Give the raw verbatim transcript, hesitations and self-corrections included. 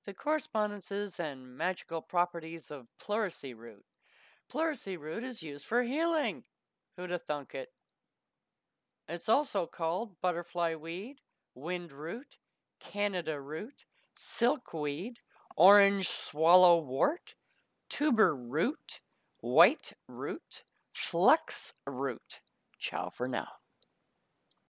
The correspondences and magical properties of Pleurisy Root. Pleurisy Root is used for healing. Who'd have thunk it? It's also called butterfly weed, wind root, Canada root, silkweed, orange swallowwort, tuber root, white root, flex root. Ciao for now.